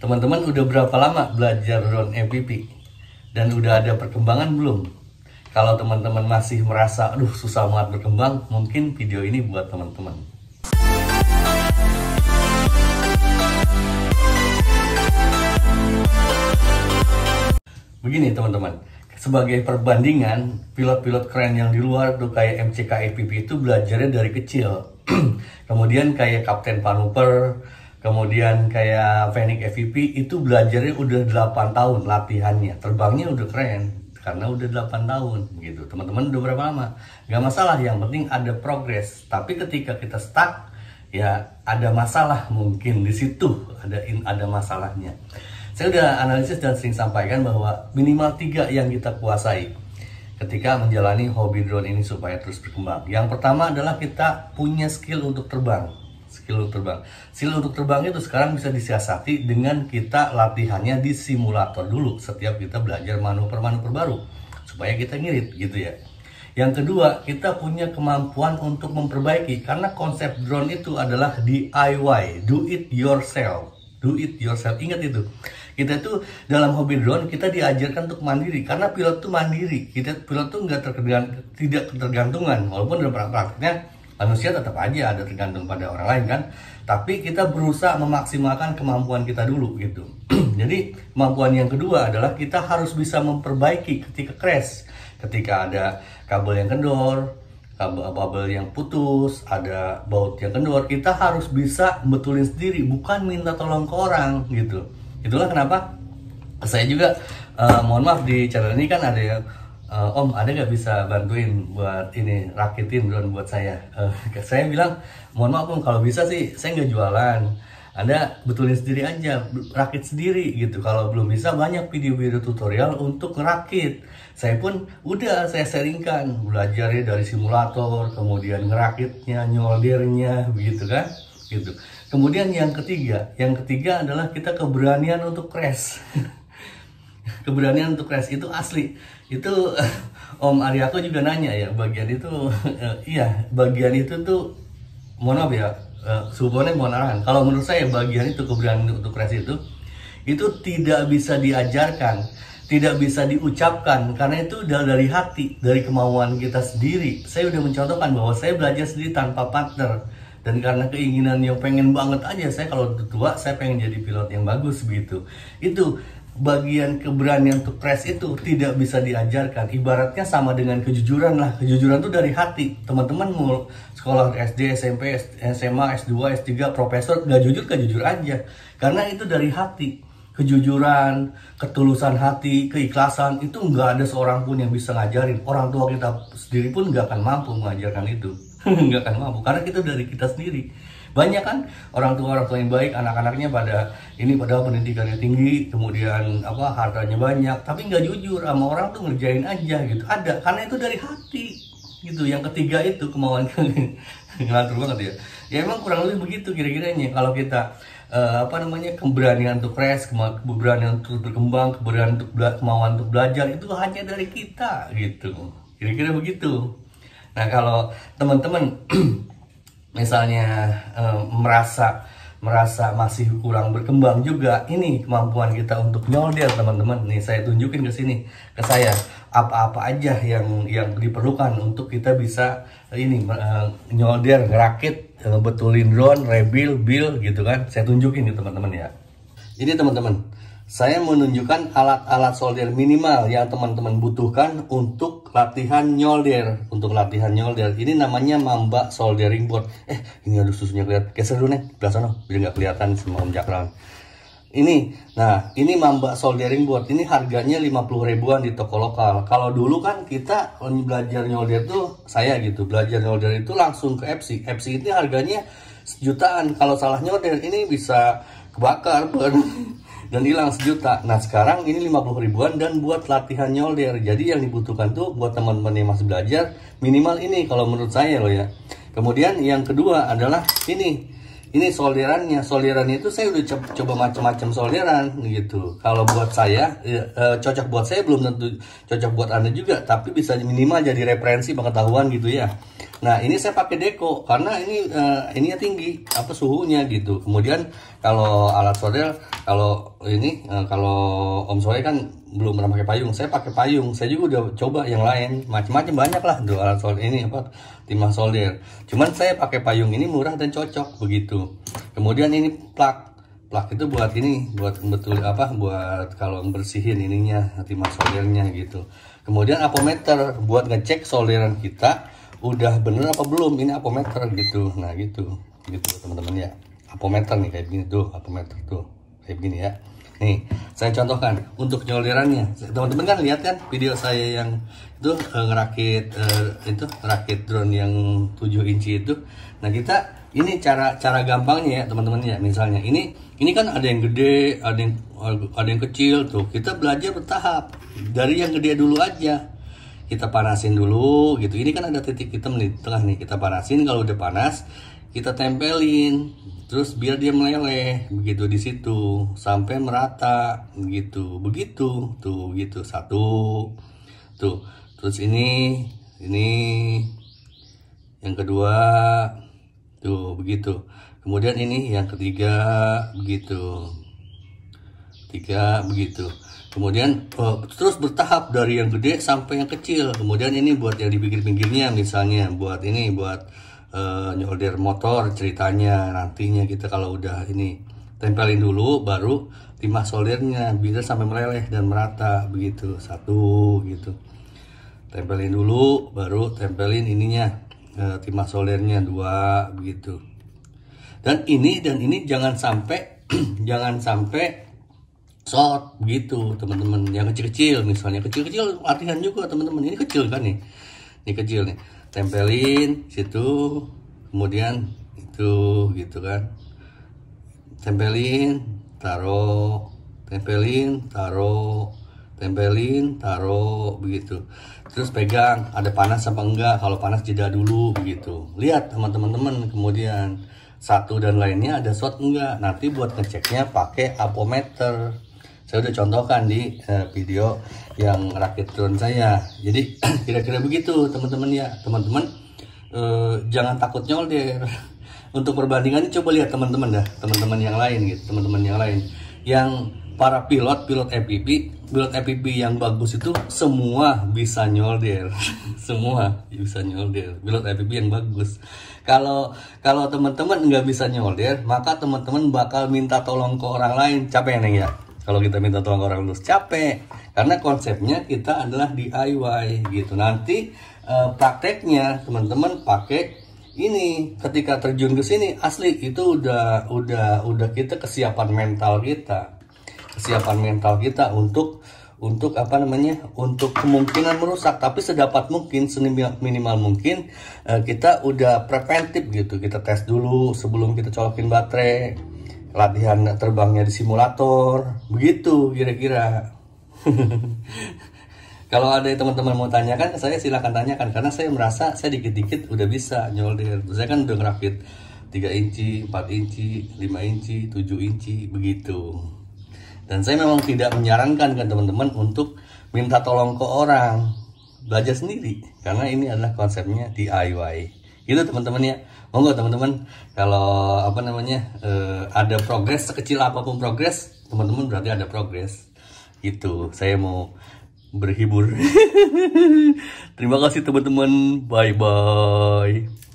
Teman-teman udah berapa lama belajar drone FPV? Dan udah ada perkembangan belum? Kalau teman-teman masih merasa, aduh susah banget berkembang, mungkin video ini buat teman-teman. Begini teman-teman, sebagai perbandingan, pilot-pilot keren yang di luar tuh kayak MCK FPV itu belajarnya dari kecil. Kemudian kayak Kapten Panuper, kemudian kayak Fenix FPV itu belajarnya udah 8 tahun latihannya. Terbangnya udah keren karena udah 8 tahun gitu. Teman-teman udah berapa lama? Gak masalah, yang penting ada progres. Tapi ketika kita stuck, ya ada masalah mungkin di situ, ada masalahnya. Saya udah analisis dan sering sampaikan bahwa minimal 3 yang kita kuasai ketika menjalani hobi drone ini supaya terus berkembang. Yang pertama adalah kita punya skill untuk terbang. Skill untuk terbang itu sekarang bisa disiasati dengan kita latihannya di simulator dulu setiap kita belajar manuver-manuver baru supaya kita ngirit gitu ya. Yang kedua, kita punya kemampuan untuk memperbaiki karena konsep drone itu adalah DIY, do it yourself. Do it yourself, ingat itu. Kita tuh dalam hobi drone kita diajarkan untuk mandiri karena pilot tuh mandiri. Pilot tuh tidak ketergantungan, walaupun dalam prakteknya manusia tetap aja ada tergantung pada orang lain kan. Tapi kita berusaha memaksimalkan kemampuan kita dulu gitu. Jadi kemampuan yang kedua adalah kita harus bisa memperbaiki ketika crash. Ketika ada kabel yang kendor, kabel yang putus, ada baut yang kendor, kita harus bisa betulin sendiri, bukan minta tolong ke orang gitu. Itulah kenapa saya juga mohon maaf di channel ini kan ada yang Om, ada nggak bisa bantuin buat ini rakitin drone buat saya? Saya bilang, mohon maaf Om, kalau bisa sih saya nggak jualan. Anda betulin sendiri aja, rakit sendiri gitu. Kalau belum bisa, banyak video-video tutorial untuk ngerakit. Saya pun udah saya sharingkan, belajarnya dari simulator, kemudian ngerakitnya, nyoldernya, begitu kan? Gitu. Kemudian yang ketiga adalah kita keberanian untuk crash. Keberanian untuk crash itu asli. Itu Om Ariako juga nanya ya, bagian itu iya, bagian itu tuh mohon maaf ya, subonnya mohon arahan. Kalau menurut saya bagian itu keberanian untuk crash itu tidak bisa diajarkan, tidak bisa diucapkan karena itu dari hati, dari kemauan kita sendiri. Saya udah mencontohkan bahwa saya belajar sendiri tanpa partner. Dan karena keinginan yang pengen banget aja, saya kalau tua saya pengen jadi pilot yang bagus begitu. Itu bagian keberanian untuk crash itu tidak bisa diajarkan. Ibaratnya sama dengan kejujuran lah. Kejujuran itu dari hati. Teman-teman mau sekolah SD, SMP, SMA, S2, S3, profesor, gak jujur aja. Karena itu dari hati. Kejujuran, ketulusan hati, keikhlasan itu nggak ada seorang pun yang bisa ngajarin. Orang tua kita sendiri pun nggak akan mampu mengajarkan itu. Nggak akan mampu karena itu dari kita sendiri. Banyak kan orang tua yang baik, anak-anaknya padahal pendidikannya tinggi, kemudian hartanya banyak, tapi nggak jujur sama orang tuh, ngerjain aja gitu. Ada karena itu dari hati gitu. Yang ketiga itu kemauan ngelantur banget ya. Ya emang kurang lebih begitu kira-kiranya. Kalau kita keberanian untuk crash, keberanian untuk berkembang, kemauan untuk belajar itu hanya dari kita gitu. Kira-kira begitu. Nah kalau teman-teman misalnya merasa masih kurang berkembang juga, ini kemampuan kita untuk nyolder teman-teman. Nih saya tunjukin ke sini ke saya apa-apa aja yang diperlukan untuk kita bisa ini nyolder, ngerakit, betulin drone, rebuild, build gitu kan. Saya tunjukin nih teman-teman ya. Ini teman-teman, saya menunjukkan alat-alat solder minimal yang teman-teman butuhkan untuk latihan nyolder. Ini namanya Mamba Soldering Board. Ini ada susunya kelihatan. Geser dulu nih, belah sana, biar nggak kelihatan sama Om Jakran. Ini Mamba Soldering Board. Ini harganya 50 ribuan di toko lokal. Kalau dulu kan kita belajar nyolder tuh, saya gitu, belajar nyolder itu langsung ke FC. FC itu harganya sejutaan. Kalau salah nyolder ini bisa kebakar dan hilang sejuta. Nah sekarang ini 50 ribuan dan buat latihan nyolder. Jadi yang dibutuhkan tuh buat teman-teman yang masih belajar minimal ini kalau menurut saya loh ya. Kemudian yang kedua adalah ini solderannya. Solderannya itu saya udah coba macam-macam solderan gitu. Kalau buat saya cocok buat saya, belum tentu cocok buat Anda juga, tapi bisa minimal jadi referensi pengetahuan gitu ya. Nah ini saya pakai Deco karena ininya tinggi apa suhunya gitu. Kemudian kalau alat solder, kalau ini kalau Om Soleh kan belum pernah pakai payung, saya pakai payung. Saya juga udah coba yang lain, macam-macam banyak lah tuh alat solder ini apa timah solder. Cuman saya pakai payung ini murah dan cocok begitu. Kemudian ini plug itu buat ini, buat betul apa, buat kalau bersihin ininya timah soldernya gitu. Kemudian apometer buat ngecek solderan kita udah bener apa belum, ini apometer gitu. Nah gitu teman-teman ya, apometer nih kayak gini tuh, apometer tuh kayak gini ya. Nih saya contohkan untuk solderannya, teman-teman kan lihat kan video saya yang itu ngerakit ngerakit drone yang 7 inci itu. Nah kita ini cara gampangnya ya teman-teman ya, misalnya ini kan ada yang gede, ada yang kecil tuh. Kita belajar bertahap dari yang gede dulu aja. Kita panasin dulu gitu. Ini kan ada titik hitam di tengah nih, kita panasin. Kalau udah panas kita tempelin terus biar dia meleleh begitu di situ sampai merata begitu tuh gitu. Satu tuh, terus ini yang kedua tuh begitu. Kemudian ini yang ketiga begitu, begitu. Kemudian terus bertahap dari yang gede sampai yang kecil. Kemudian ini buat yang di pinggir-pinggirnya, misalnya buat ini buat nyolder motor ceritanya. Nantinya kita kalau udah ini tempelin dulu baru timah soldernya biar sampai meleleh dan merata begitu. Satu gitu. Tempelin dulu baru tempelin ininya timah soldernya. Dua begitu. Dan ini jangan sampai jangan sampai short begitu teman-teman. Yang kecil-kecil misalnya, kecil-kecil latihan juga teman-teman. Ini kecil kan nih, ini kecil nih, tempelin situ, kemudian itu gitu kan, tempelin taruh, tempelin taruh, tempelin taruh begitu. Terus pegang ada panas apa enggak, kalau panas jeda dulu begitu. Lihat teman-teman, kemudian satu dan lainnya ada short enggak. Nanti buat ngeceknya pakai apometer. Saya udah contohkan di video yang rakit drone saya. Jadi kira-kira begitu teman-teman ya. Teman-teman jangan takut nyolder. Untuk perbandingannya coba lihat teman-teman dah, teman-teman yang lain gitu, teman-teman yang lain. Yang para pilot FPV yang bagus itu semua bisa nyolder. Semua bisa nyolder. Pilot FPV yang bagus. Kalau teman-teman nggak bisa nyolder, maka teman-teman bakal minta tolong ke orang lain. Capek nih ya. Kalau kita minta tolong ke orang lain capek. Karena konsepnya kita adalah DIY gitu. Nanti prakteknya teman-teman pakai ini ketika terjun ke sini asli itu udah kita kesiapan mental kita untuk apa namanya, untuk kemungkinan merusak, tapi sedapat mungkin minimal mungkin kita udah preventif gitu. Kita tes dulu sebelum kita colokin baterai, latihan terbangnya di simulator begitu kira-kira. Kalau ada teman-teman mau tanyakan ke saya silahkan tanyakan, karena saya merasa saya dikit-dikit udah bisa nyolder. Saya kan udah ngerakit 3 inci, 4 inci, 5 inci, 7 inci begitu. Dan saya memang tidak menyarankan ke teman-teman untuk minta tolong ke orang, belajar sendiri, karena ini adalah konsepnya DIY. Gitu teman-teman ya. Monggo teman-teman, kalau apa namanya ada progres sekecil apapun progres, teman-teman berarti ada progres. Gitu. Saya mau berhibur. Terima kasih teman-teman. Bye bye.